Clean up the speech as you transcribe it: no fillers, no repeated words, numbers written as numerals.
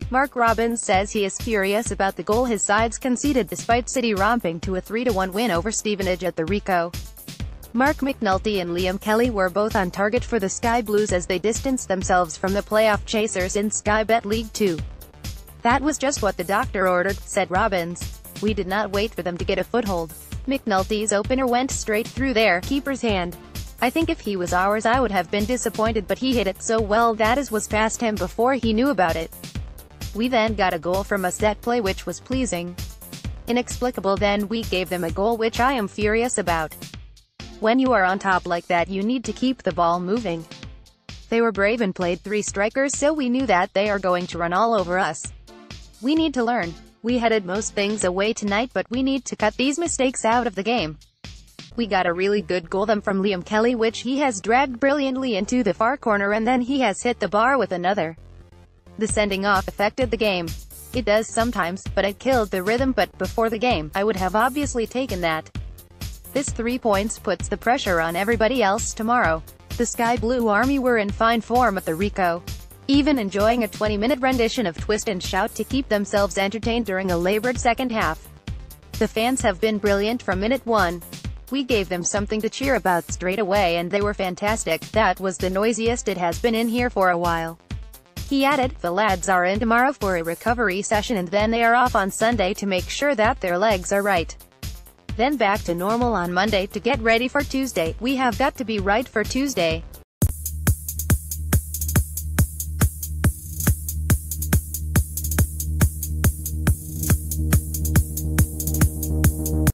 Marc says he is furious about the goal his sides conceded despite City romping to a 3-1 win over Stevenage at the Ricoh. Marc McNulty and Liam Kelly were both on target for the Sky Blues as they distanced themselves from the playoff chasers in SkyBet League Two. "That was just what the doctor ordered," said Robbins. "We did not wait for them to get a foothold. McNulty's opener went straight through their keeper's hand. I think if he was ours I would have been disappointed, but he hit it so well that it was past him before he knew about it. We then got a goal from a set play which was pleasing. Inexplicable, then we gave them a goal, which I am furious about. When you are on top like that you need to keep the ball moving. They were brave and played 3 strikers, so we knew that they are going to run all over us. We need to learn. We headed most things away tonight, but we need to cut these mistakes out of the game. We got a really good goal from Liam Kelly, which he has dragged brilliantly into the far corner, and then he has hit the bar with another. The sending off affected the game. It does sometimes, but it killed the rhythm. But before the game, I would have obviously taken that. This 3 points puts the pressure on everybody else tomorrow." The Sky Blue Army were in fine form at the Ricoh, even enjoying a 20-minute rendition of Twist and Shout to keep themselves entertained during a labored second half. "The fans have been brilliant from minute 1. We gave them something to cheer about straight away and they were fantastic. That was the noisiest it has been in here for a while." He added, "The lads are in tomorrow for a recovery session and then they are off on Sunday to make sure that their legs are right. Then back to normal on Monday to get ready for Tuesday. We have got to be right for Tuesday."